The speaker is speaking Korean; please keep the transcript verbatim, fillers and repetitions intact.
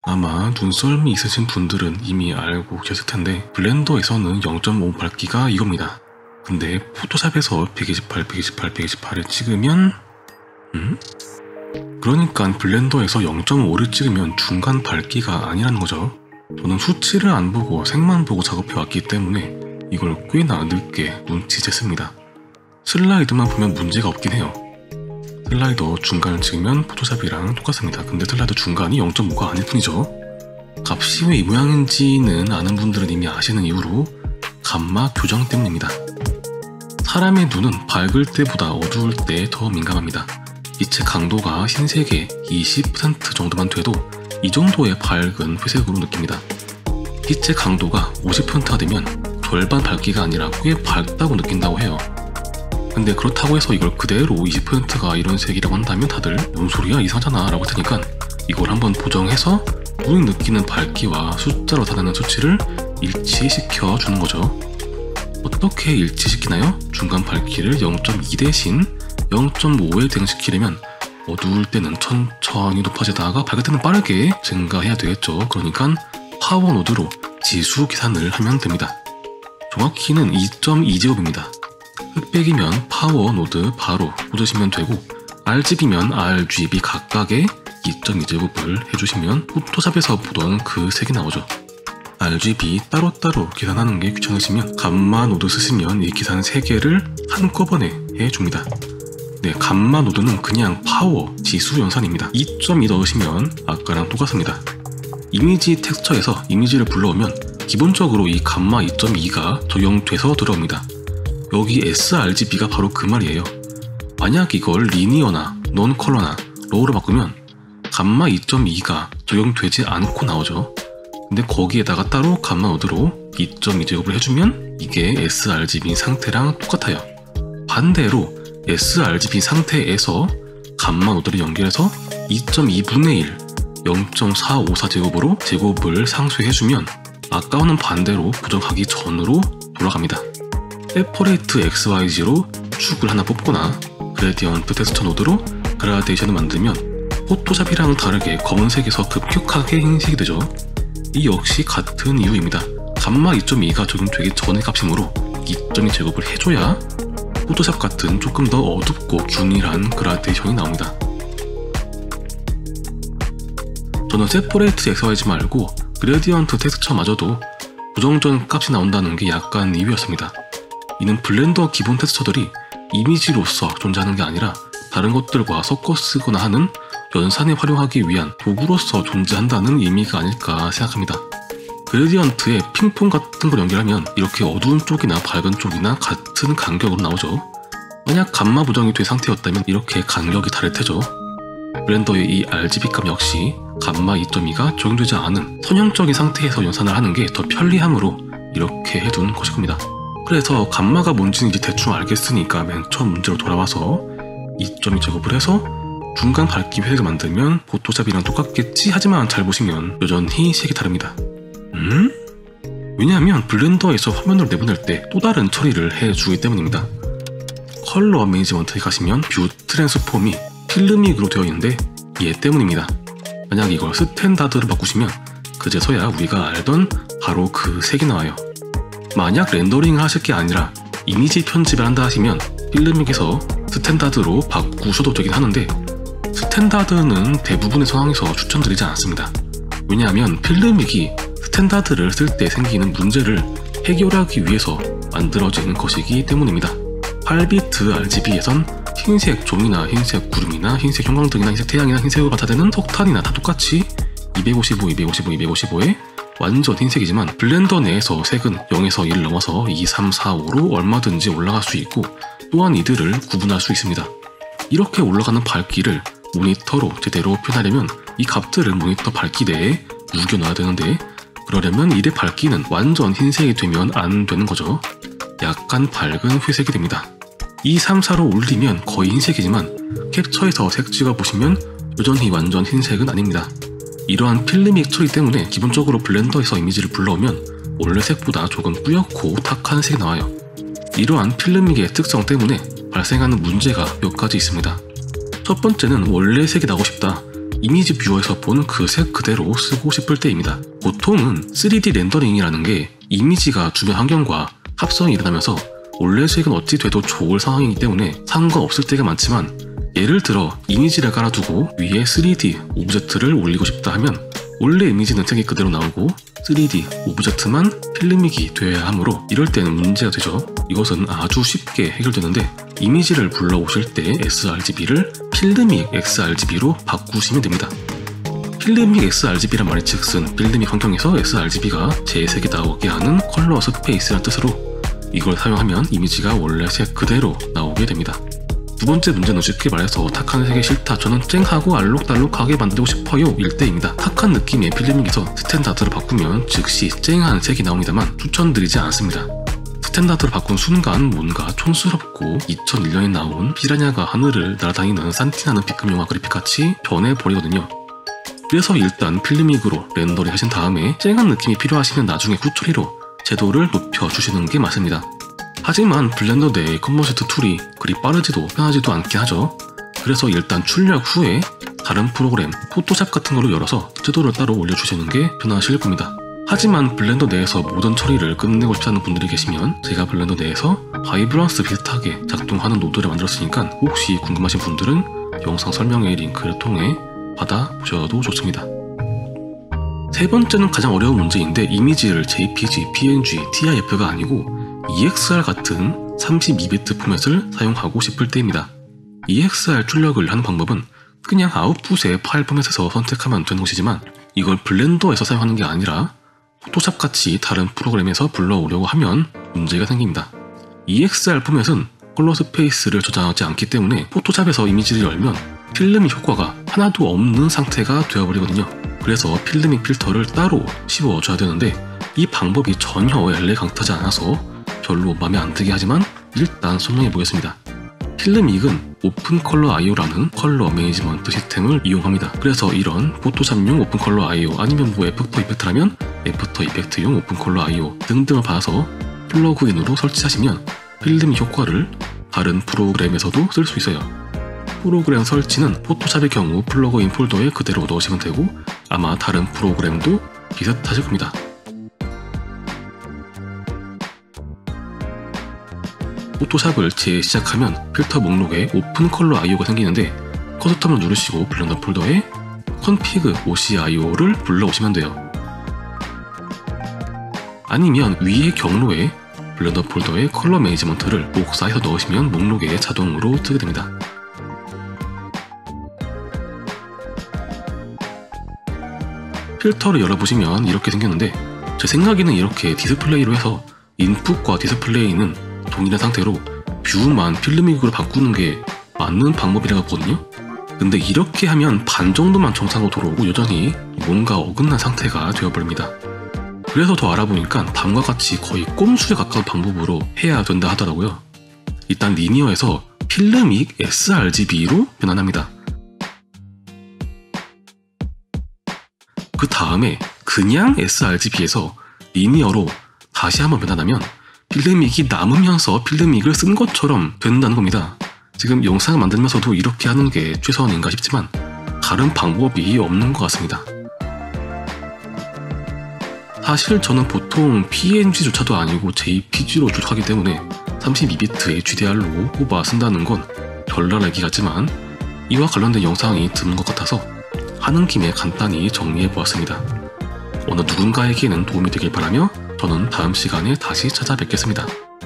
아마 눈썰미 있으신 분들은 이미 알고 계실 텐데 블렌더에서는 영 점 오 밝기가 이겁니다. 근데 포토샵에서 백이십팔, 백이십팔, 백이십팔을 찍으면 음? 그러니까 블렌더에서 영 점 오를 찍으면 중간 밝기가 아니라는 거죠. 저는 수치를 안 보고 색만 보고 작업해 왔기 때문에 이걸 꽤나 늦게 눈치챘습니다. 슬라이드만 보면 문제가 없긴 해요. 슬라이더 중간을 찍으면 포토샵이랑 똑같습니다. 근데 슬라이더 중간이 영 점 오가 아닐 뿐이죠. 값이 왜 이 모양인지는 아는 분들은 이미 아시는 이유로 감마 교정 때문입니다. 사람의 눈은 밝을 때보다 어두울 때 더 민감합니다. 빛의 강도가 흰색의 이십 퍼센트 정도만 돼도 이 정도의 밝은 회색으로 느낍니다. 빛의 강도가 오십 퍼센트가 되면 절반 밝기가 아니라 꽤 밝다고 느낀다고 해요. 근데 그렇다고 해서 이걸 그대로 이십 퍼센트가 이런 색이라고 한다면 다들 뭔 소리야 이상하잖아 라고 할 테니까 이걸 한번 보정해서 눈이 느끼는 밝기와 숫자로 나타나는 수치를 일치시켜 주는 거죠. 어떻게 일치시키나요? 중간 밝기를 영 점 이 대신 영 점 오에 대응시키려면 어두울 때는 천천히 높아지다가 밝을 때는 빠르게 증가해야 되겠죠. 그러니까 파워 노드로 지수 계산을 하면 됩니다. 정확히는 이 점 이 제곱입니다. 흑백이면 파워 노드 바로 꽂으시면 되고 알지비면 알지비 각각의 이 점 이 제곱을 해주시면 포토샵에서 보던 그 색이 나오죠. 알지비 따로따로 계산하는 게 귀찮으시면 감마 노드 쓰시면 이 계산 세 개를 한꺼번에 해줍니다. 네, 감마 노드는 그냥 파워 지수 연산입니다. 이 점 이 넣으시면 아까랑 똑같습니다. 이미지 텍스처에서 이미지를 불러오면 기본적으로 이 감마 이 점 이가 적용돼서 들어옵니다. 여기 에스알지비가 바로 그 말이에요. 만약 이걸 리니어나 논 컬러나 로우로 바꾸면 감마 이 점 이가 적용되지 않고 나오죠. 근데 거기에다가 따로 감마 노드로 이 점 이 제곱을 해주면 이게 에스알지비 상태랑 똑같아요. 반대로 에스알지비 상태에서 감마 노드를 연결해서 이 점 이분의 일, 영 점 사오사 제곱으로 제곱을 상쇄해주면 아까와는 반대로 부정하기 전으로 돌아갑니다. 세퍼레이트 엑스와이지로 축을 하나 뽑거나 그레디언트 텍스처 노드로 그라데이션을 만들면 포토샵이랑 다르게 검은색에서 급격하게 흰색이 되죠. 이 역시 같은 이유입니다. 감마 이 점 이가 적용되기 전의 값이므로 이 점 이 제곱을 해줘야 포토샵 같은 조금 더 어둡고 균일한 그라데이션이 나옵니다. 저는 세퍼레이트 엑스와이지 말고 그레디언트 텍스처마저도 부정전 값이 나온다는 게 약간 이유였습니다. 이는 블렌더 기본 텍스처들이 이미지로서 존재하는 게 아니라 다른 것들과 섞어 쓰거나 하는 연산에 활용하기 위한 도구로서 존재한다는 의미가 아닐까 생각합니다. 그레디언트에 핑퐁 같은 걸 연결하면 이렇게 어두운 쪽이나 밝은 쪽이나 같은 간격으로 나오죠. 만약 감마 부정이 된 상태였다면 이렇게 간격이 다를 테죠. 블렌더의 이 알지비 값 역시 감마 이 점 이가 적용되지 않은 선형적인 상태에서 연산을 하는 게 더 편리함으로 이렇게 해둔 것일 겁니다. 그래서 감마가 뭔지는 이제 대충 알겠으니까 맨 처음 문제로 돌아와서 이 점 이 제곱을 해서 중간 밝기 회색을 만들면 포토샵이랑 똑같겠지 하지만 잘 보시면 여전히 색이 다릅니다. 음? 왜냐하면 블렌더에서 화면으로 내보낼 때 또 다른 처리를 해주기 때문입니다. 컬러 매니지먼트에 가시면 뷰 트랜스폼이 필름믹으로 되어 있는데 얘 때문입니다. 만약 이걸 스탠다드로 바꾸시면 그제서야 우리가 알던 바로 그 색이 나와요. 만약 렌더링을 하실 게 아니라 이미지 편집을 한다 하시면 필름믹에서 스탠다드로 바꾸셔도 되긴 하는데 스탠다드는 대부분의 상황에서 추천드리지 않습니다. 왜냐하면 필름믹이 스탠다드를 쓸 때 생기는 문제를 해결하기 위해서 만들어지는 것이기 때문입니다. 팔 비트 알지비에선 흰색 종이나 흰색 구름이나 흰색 형광등이나 흰색 태양이나 흰색으로 반사되는 석탄이나 다 똑같이 이백오십오, 이백오십오, 이백오십오에 완전 흰색이지만 블렌더 내에서 색은 영에서 일 넘어서 이, 삼, 사, 오로 얼마든지 올라갈 수 있고 또한 이들을 구분할 수 있습니다. 이렇게 올라가는 밝기를 모니터로 제대로 표현하려면 이 값들을 모니터 밝기 내에 우겨놔야 되는데 그러려면 이의 밝기는 완전 흰색이 되면 안 되는 거죠. 약간 밝은 회색이 됩니다. 이, 삼, 사로 올리면 거의 흰색이지만 캡처에서 색 찍어보시면 여전히 완전 흰색은 아닙니다. 이러한 필름믹 처리 때문에 기본적으로 블렌더에서 이미지를 불러오면 원래 색보다 조금 뿌옇고 탁한 색이 나와요. 이러한 필름믹의 특성 때문에 발생하는 문제가 몇 가지 있습니다. 첫 번째는 원래 색이 나고 싶다. 이미지 뷰어에서 본 그 색 그대로 쓰고 싶을 때입니다. 보통은 쓰리디 렌더링이라는 게 이미지가 주변 환경과 합성이 일어나면서 원래 색은 어찌 돼도 좋을 상황이기 때문에 상관없을 때가 많지만, 예를 들어 이미지를 깔아두고 위에 쓰리디 오브젝트를 올리고 싶다 하면 원래 이미지는 색이 그대로 나오고 쓰리디 오브젝트만 필름믹이 되어야 하므로 이럴 때는 문제가 되죠. 이것은 아주 쉽게 해결되는데, 이미지를 불러오실 때 에스알지비를 필름믹 엑스알지비로 바꾸시면 됩니다. 필름믹 엑스알지비란 말이 즉슨 필름믹 환경에서 엑스알지비가 재색이 나오게 하는 컬러 스페이스란 뜻으로, 이걸 사용하면 이미지가 원래 색 그대로 나오게 됩니다. 두 번째 문제는 쉽게 말해서 탁한 색이 싫다, 저는 쨍하고 알록달록하게 만들고 싶어요 일 때입니다. 탁한 느낌의 필름믹에서 스탠다드를 바꾸면 즉시 쨍한 색이 나옵니다만 추천드리지 않습니다. 스탠다드를 바꾼 순간 뭔가 촌스럽고 이천일 년에 나온 피라냐가 하늘을 날아다니는 산티나는 B급 영화 그래픽같이 변해버리거든요. 그래서 일단 필름믹으로 렌더링 하신 다음에 쨍한 느낌이 필요하시면 나중에 후처리로 채도를 높여주시는 게 맞습니다. 하지만 블렌더 내의 컨버스트 툴이 그리 빠르지도 편하지도 않긴 하죠. 그래서 일단 출력 후에 다른 프로그램, 포토샵 같은 걸로 열어서 채도를 따로 올려주시는 게 편하실 겁니다. 하지만 블렌더 내에서 모든 처리를 끝내고 싶지 않은 분들이 계시면 제가 블렌더 내에서 바이브런스 비슷하게 작동하는 노드를 만들었으니까 혹시 궁금하신 분들은 영상 설명의 링크를 통해 받아보셔도 좋습니다. 세 번째는 가장 어려운 문제인데, 이미지를 제이피지, 피엔지, 티아이에프가 아니고 이엑스알 같은 삼십이 비트 포맷을 사용하고 싶을 때입니다. 이엑스알 출력을 하는 방법은 그냥 아웃풋의 파일 포맷에서 선택하면 되는 것이지만, 이걸 블렌더에서 사용하는 게 아니라 포토샵 같이 다른 프로그램에서 불러오려고 하면 문제가 생깁니다. 이엑스알 포맷은 컬러 스페이스를 저장하지 않기 때문에 포토샵에서 이미지를 열면 필름믹 효과가 하나도 없는 상태가 되어버리거든요. 그래서 필름믹 필터를 따로 씌워줘야 되는데, 이 방법이 전혀 엘레강트하지 않아서 별로 마음에 안 들게 하지만 일단 설명해 보겠습니다. 필름믹은 오픈 컬러 아이오라는 컬러 매니지먼트 시스템을 이용합니다. 그래서 이런 포토샵용 오픈 컬러 아이오, 아니면 뭐 애프터 이펙트라면 애프터 이펙트용 오픈 컬러 아이오 등등을 받아서 플러그인으로 설치하시면 필름믹 효과를 다른 프로그램에서도 쓸 수 있어요. 프로그램 설치는 포토샵의 경우 플러그인 폴더에 그대로 넣으시면 되고, 아마 다른 프로그램도 비슷하실 겁니다. 포토샵을 재시작하면 필터 목록에 오픈 컬러 아이오가 생기는데, 커스텀을 누르시고 블렌더 폴더에 config 오씨아이오를 불러오시면 돼요. 아니면 위의 경로에 블렌더 폴더에 컬러 매니지먼트를 복사해서 넣으시면 목록에 자동으로 뜨게 됩니다. 필터를 열어보시면 이렇게 생겼는데, 제 생각에는 이렇게 디스플레이로 해서 인풋과 디스플레이는 동일한 상태로 뷰만 필름믹으로 바꾸는 게 맞는 방법이라 같거든요. 근데 이렇게 하면 반 정도만 정상으로 돌아오고 여전히 뭔가 어긋난 상태가 되어버립니다. 그래서 더 알아보니까 다음과 같이 거의 꼼수에 가까운 방법으로 해야 된다 하더라고요. 일단 리니어에서 필름믹 에스알지비로 변환합니다. 그 다음에 그냥 에스알지비에서 리니어로 다시 한번 변환하면 필름믹이 남으면서 필름믹을 쓴 것처럼 된다는 겁니다. 지금 영상을 만들면서도 이렇게 하는 게 최선인가 싶지만 다른 방법이 없는 것 같습니다. 사실 저는 보통 피엔지조차도 아니고 제이피지로 출력하기 때문에 삼십이 비트 에이치디알로 뽑아 쓴다는 건 별날 얘기 같지만 이와 관련된 영상이 드문 것 같아서 하는 김에 간단히 정리해보았습니다. 어느 누군가에게는 도움이 되길 바라며 저는 다음 시간에 다시 찾아뵙겠습니다.